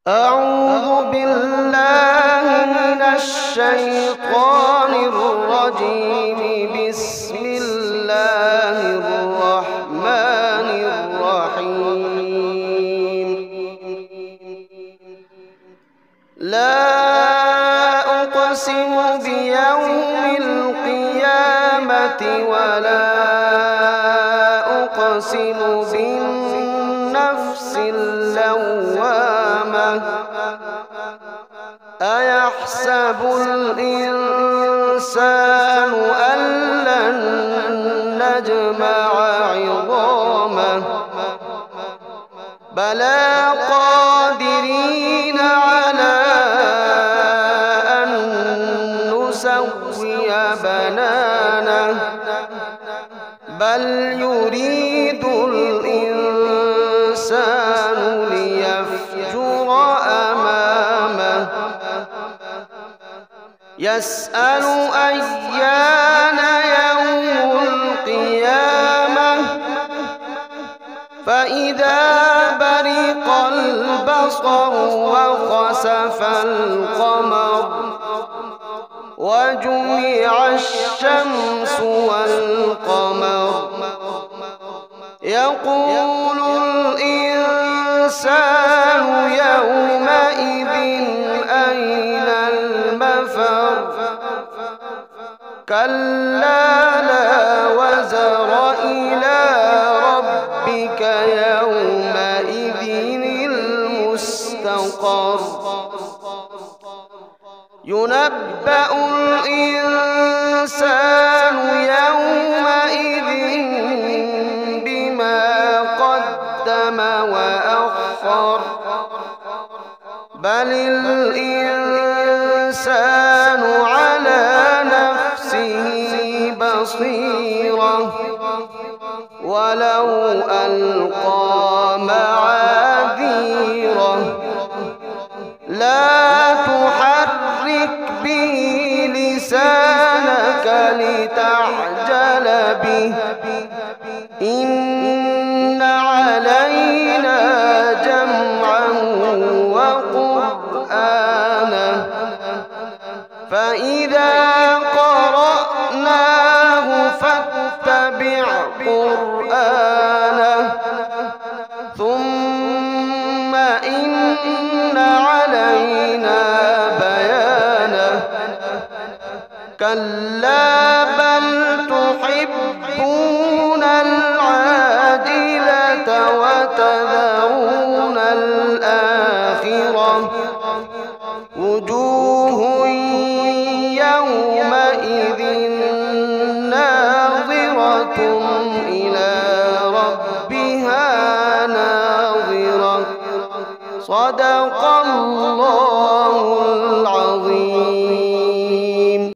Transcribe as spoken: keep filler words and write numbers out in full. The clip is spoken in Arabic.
أعوذ بالله من الشيطان الرجيم. بسم الله الرحمن الرحيم. لا أقسم بيوم القيامة ولا أقسم بالنفس اللوامة. أيحسب الإنسان أن لن نجمع عظامه بلى قادرين على أن نسوي بنانه بل يريد الإنسان ليفجر أمامه يسأل أيان يوم القيامة فإذا برق البصر وخسف القمر وجمع الشمس والقمر يقول الإنسان يومئذ أين المفر كلا لا وزر إلى ربك يومئذ المستقر ينبأ الإنسان يومئذ بما قدم وأخر بل الإنسان على نفسه بصيرة ولو ألقى معاذيره لا تحرك به لسانك لتعجل به إن علينا جمعه وقرآنه فإذا قرأناه فاتبع قرآنه ثم إن علينا بيانه كلا بل تحبون العاجلة وتذرون الآخرة وجوه يومئذ ناظرة إلى ربها ناظرة صدق الله العظيم.